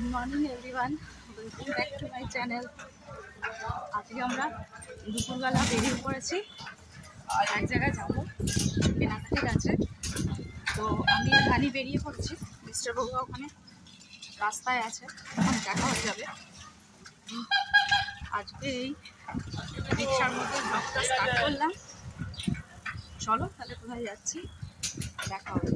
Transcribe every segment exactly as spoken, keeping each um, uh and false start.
Good morning everyone, welcome back to my channel. আজকে আমরা দুপুরবেলা বেরিয়ে পড়েছি, এক জায়গায় যাবো কেনাকাটির কাছে। তো আমি আর রানি বেরিয়ে পড়ছি, মিস্টার বউয়া ওখানে রাস্তায় আছে, তখন দেখা হয়ে যাবে। আজকে এই রিক্সার মধ্যে ব্লগটা স্টার্ট করলাম। চলো তাহলে কোথায় যাচ্ছি দেখা হবে।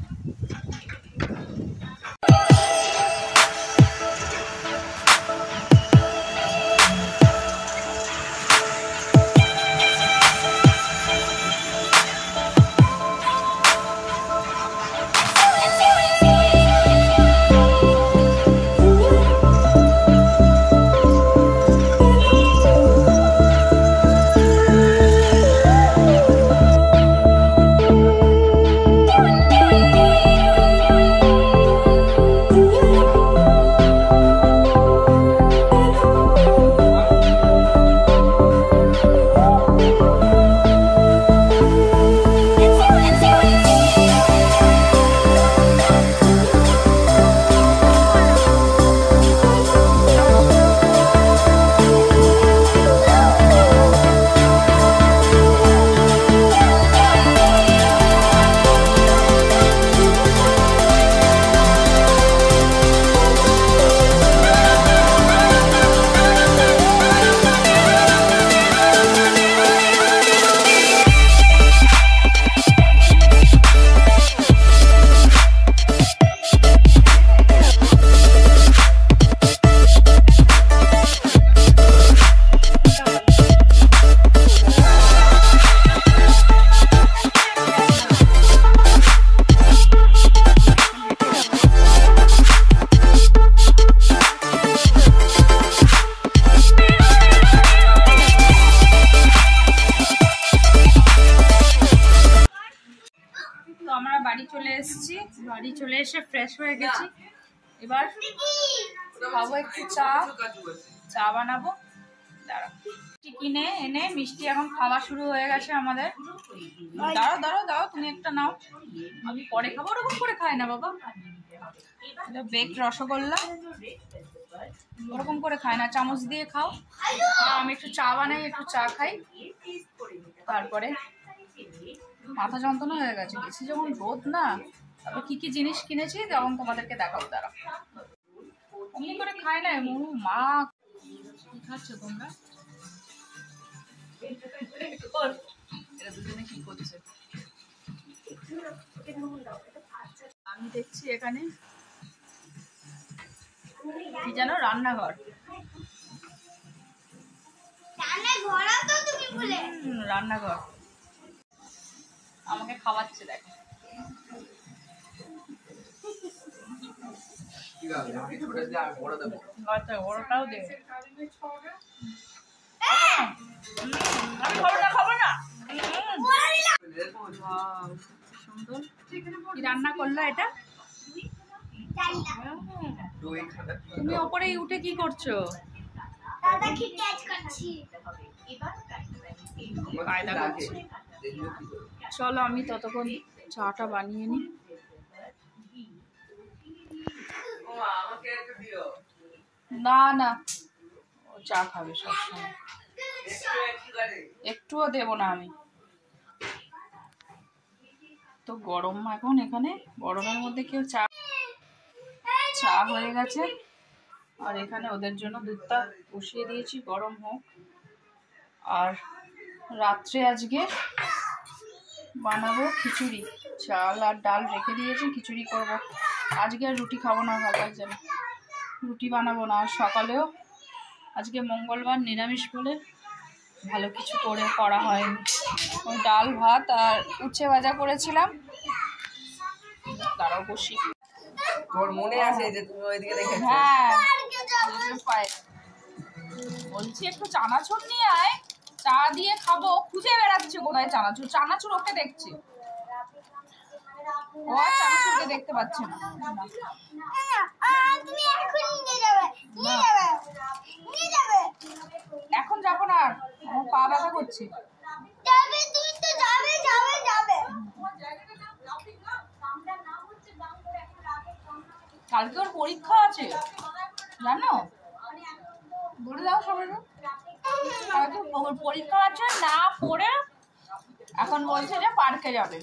বাড়ি চলে এসেছি, বাড়ি চলে এসে ফ্রেশ হয়ে গেছি। এবার খাবো একটু চা, চা বানাবো। দাঁড়া, মিষ্টি কিনে এনে মিষ্টি এখন খাওয়া শুরু হয়ে গেছে আমাদের। দাঁড়াও দাঁড়াও দাও, তুমি একটা নাও, আমি পরে খাবো। ওরকম করে খাই না বাবা, এটা বেক রসগোল্লা, ওরকম করে খায় না, চামচ দিয়ে খাও। আমি একটু চা বানাই, একটু চা খাই, তারপরে মাথা যন্ত্রণা হয়ে গেছে বেশি যখন রোদ না। তারপর কি কি জিনিস কিনেছি তখন তোমাদেরকে দেখাবো। তারা অমনি করে খায় না মনু। মা কি খাচ্ছ তোমরা? এরা দুজনে কি করছে? আমি দেখছি এখানে কি জানো, রান্নাঘর। রান্নাঘর আমাকে খাওয়াচ্ছে, দেখো। আচ্ছা, ওটাও দে। আমি খাবো না, খাবো না। সুন্দর। কি রান্না করলো এটা? তুমি ওপরে উঠে কি করছো? কায়দা করছি। চলো আমি ততক্ষণ চাটা বানিয়ে নি। না না, ও চা খাবে সবসময়, একটুও দেবো না আমি। তো গরম এখন, এখানে গরমের মধ্যে কেউ চা, চা হয়ে গেছে। আর এখানে ওদের জন্য দুধটা বসিয়ে দিয়েছি, গরম হোক। আর রাত্রে আজকে বানাবো খিচুড়ি, চাল আর ডাল রেখে দিয়েছি, খিচুড়ি করব। আজকে আর রুটি খাবো না, ভালো লাগছে না, রুটি বানাবো না। আর সকালেও আজকে মঙ্গলবার, নিরামিষ বলে ভালো কিছু করে করা হয়নি। ওই ডাল ভাত আর উচ্ছে ভাজা করেছিলাম। তারাও বসি। তোর মনে আছে যে তুমি ওইদিকে দেখেছো? হ্যাঁ, বলছি একটু চানাচুর নিয়ে আয়, চা দিয়ে খাবো। খুঁজে বেড়াচ্ছে কোথায় চানাচুর। চানাচুর ওকে দেখছি, ও আর চানাচুরকে দেখতে পাচ্ছে না। এখন যাবো না, আমার পা ব্যথা করছে। কালকে ওর পরীক্ষা আছে। জানো বলে দাও সবাই পরীক্ষা আছে না পড়ে এখন বলছে যে পার্কে যাবে।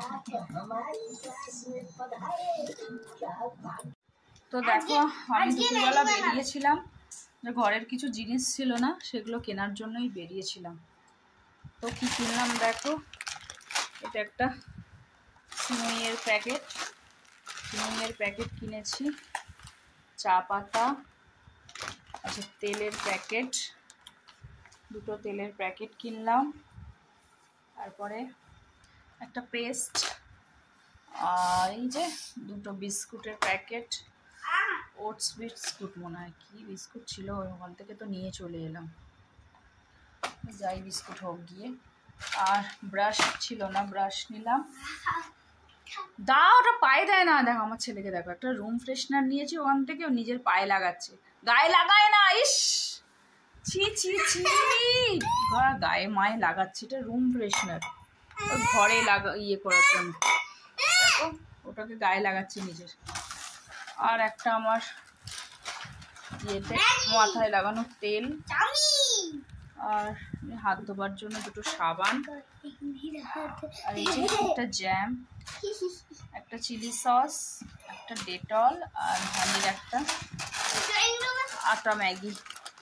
তো দেখো আমি দুপুরবেলা বেরিয়েছিলাম, যে ঘরের কিছু জিনিস ছিল না সেগুলো কেনার জন্যই বেরিয়েছিলাম। তো কি কিনলাম দেখো, এটা একটা সিমইয়ের প্যাকেট, সিমইয়ের প্যাকেট কিনেছি, চা পাতা, আচ্ছা তেলের প্যাকেট, দুটো তেলের প্যাকেট কিনলাম, তারপরে একটা পেস্ট, আর এই যে দুটো বিস্কুটের প্যাকেট, ওটস বিস্কুট মনে হয়, কি বিস্কুট ছিল ওখান থেকে তো নিয়ে চলে এলাম, যাই বিস্কুট হোক গিয়ে। আর ব্রাশ ছিল না, ব্রাশ নিলাম। দাও ওটা পায়ে দেয় না, দেখো আমার ছেলেকে দেখো, একটা রুম ফ্রেশনার নিয়েছি ওখান থেকে, ও নিজের পায়ে লাগাচ্ছে, গায়ে লাগায় না, ইস ছি ছি ছি, গায়ে মায়ে লাগাচ্ছে, এটা রুম ফ্রেশনার, ওই ঘরে লাগা ইয়ে করার জন্য, দেখো ওটাকে গায়ে লাগাচ্ছে নিজের। আর একটা আমার ইয়েতে মাথায় লাগানো তেল, আর হাত ধোবার জন্য দুটো সাবান, আর এই যে একটা জ্যাম, একটা চিলি সস, একটা ডেটল, আর ধানির একটা আটা ম্যাগি,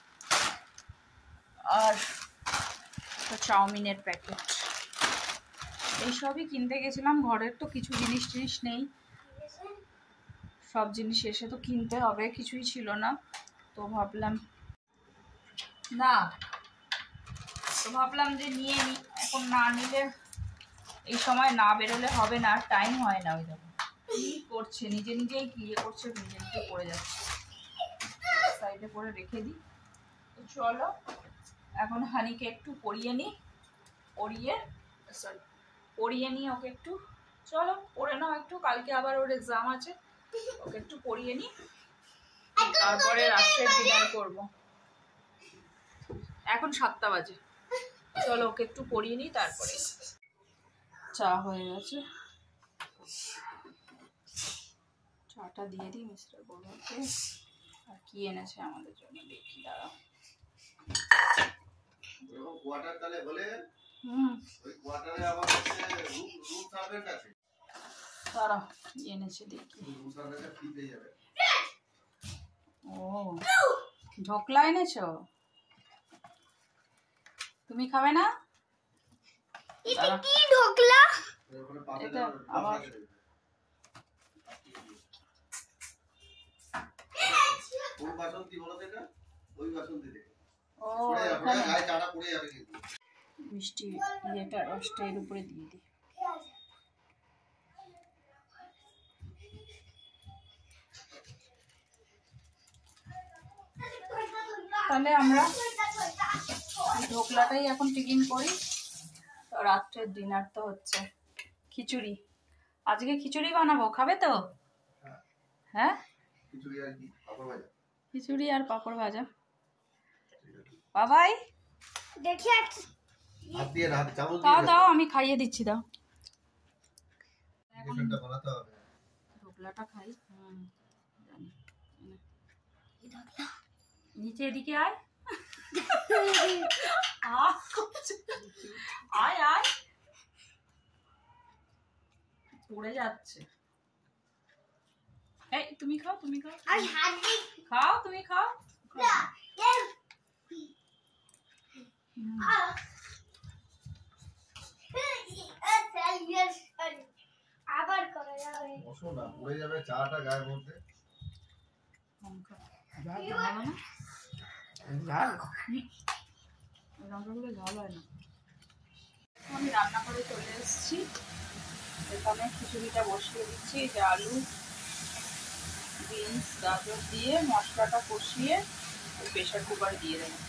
আর একটা চাউমিনের প্যাকেট। এইসবই কিনতে গেছিলাম, ঘরের তো কিছু জিনিস টিনিস নেই, সব জিনিস এসে তো কিনতে হবে, কিছুই ছিল না। তো ভাবলাম না তো ভাবলাম যে নিয়ে নিই, এখন না নিলে এই সময় না বেরোলে হবে না, টাইম হয় না। ওই দেখো কি করছে, নিজে নিজেই কি ইয়ে করছে, নিজে নিজে পড়ে যাচ্ছে, সাইডে করে রেখে দিই। তো চলো এখন হানিকে একটু পরিয়ে নিই, পরিয়ে সরি পরিয়ে নিই ওকে একটু, চলো পড়ে নাও একটু, কালকে আবার ওর এক্সাম আছে, ওকে একটু পরিয়ে নিই, তারপরে রাত্রে ডিনার করবো। এখন সাতটা বাজে, চলো ওকে একটু পরিয়ে নিই, তারপরে চা হয়ে গেছে, চাটা দিয়ে দিই মিস্টার বড়কে। আর কি এনেছে আমাদের জন্য দেখি, দাঁড়াও। হুম দাঁড়াও কি এনেছে দেখি। ও ঢোকলা এনেছো, তুমি খাবে না? এটা কি ঢোকলা? এটা আবার কোন বাসন্তী বলো তো, এটা ওই বাসন্তী থেকে ও এখানে গায়ে চাটা পড়ে যাবে কিন্তু, মিষ্টি এটা রসটা এর উপরে দিয়ে দিই। তাহলে আমরা ঢোকলাটাই এখন টিফিন করি, রাত্রের ডিনার তো হচ্ছে খিচুড়ি, আজকে খিচুড়ি বানাবো, খাবে তো? হ্যাঁ খিচুড়ি আর কি পাপড় ভাজা, খিচুড়ি আর পাপড় ভাজা। বাবাই দেখি হাত দিয়ে হাত চামচ দাও দাও, আমি খাইয়ে দিচ্ছি, দাও ডিশটা বানাতে হবে। ঢোকলাটা খাই, হুম জানি, নিচে এদিকে আয়, আয় আয়, পড়ে যাচ্ছে। এই তুমি খাও, তুমি খাও, খাও তুমি খাও, আবার করে যাবে, বসো না পড়ে যাবে চাটা গায়ের মধ্যে। ঝাল ভালো না, ঝাল রান্নাগুলো ঝাল হয় না। আমি রান্না করে চলে এসেছি, এখানে খিচুড়িটা বসিয়ে দিচ্ছি, যে আলু বিনস গাজর দিয়ে মশলাটা কষিয়ে প্রেশার কুকার দিয়ে দেবো।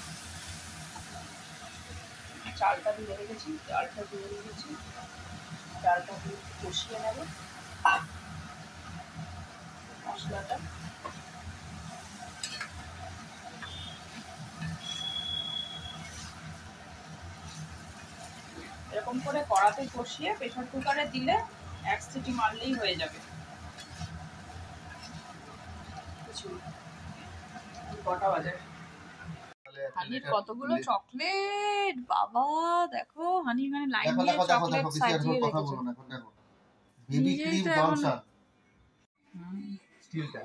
চালটা দিয়ে রেখেছি, চালটা দিয়ে রেখেছি, চালটা দিয়ে কষিয়ে নেব মশলাটা। এরকম করে কড়াতে কষিয়ে প্রেসার কুকারে দিলে এক সিটি মারলেই হয়ে যাবে। কটা বাজে? হানির কতগুলো চকলেট বাবা, দেখো হানি মানে লাইন দিয়ে চকলেট সাজিয়ে রেখেছে। বেবি ক্রিম জনসন স্টিলটা।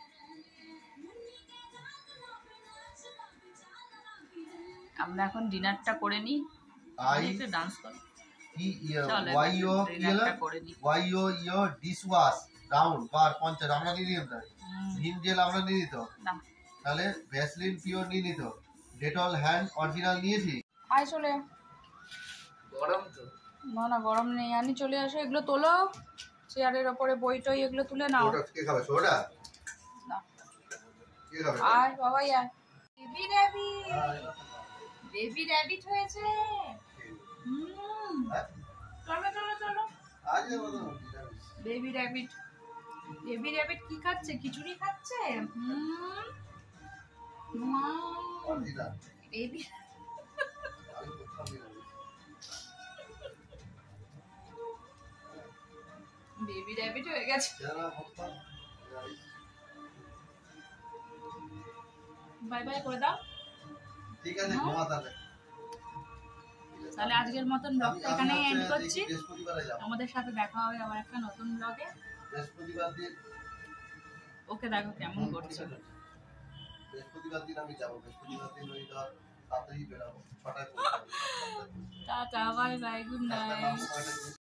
আমরা এখন ডিনারটা করে নিই। আই একটু ডান্স করো। ই ওয়াই ও ডিনারটা করে নিই। ওয়াই ও ইও ডিশ ওয়াশ রাউন্ড বার পঞ্চাশ আমরা নিয়ে নিতাম। ভিম জেল আমরা নিয়ে নিত না, তাহলে ভ্যাসলিন পিওর নিয়ে নিত। ডেটল হ্যান্ড অরিজিনাল নিয়েছি। আয় চলে গরম তো না, না গরম নেই। আনি চলে আসো, এগুলো তোলো চেয়ারের ওপরে, বই টই এগুলো তুলে নাও। ওটা কে খাবে? সোডা না, কে খাবে? আয় বাবাই আয়। বেবি র‍্যাবিট, বেবি র‍্যাবিট হয়েছে। হুম, চলো চলো চলো। আজ বলো বেবি র‍্যাবিট, বেবি র‍্যাবিট কি খাচ্ছে? খিচুড়ি খাচ্ছে। হুম, অরিজিনাল বেবি আমি কোথাও দিলাম বেবি র‍্যাবিট হয়ে গেছে। যারা হত্যা বাই বাই করে দাও। ঠিক আছে ঘুমা তাহলে। তাহলে আজকের মতন ব্লগটা এখানেই এন্ড করছি। বৃহস্পতিবারে যাব। আমাদের সাথে দেখা হবে আবার একটা নতুন ব্লগে। বৃহস্পতিবার দিন ওকে দেখো কেমন করছে। বৃহস্পতিবার দিন আমি যাব। বৃহস্পতিবার দিন ওই ধর তাড়াতাড়ি বেরাবো, ছটায় পৌঁছাবো। Tata bye bye, good night.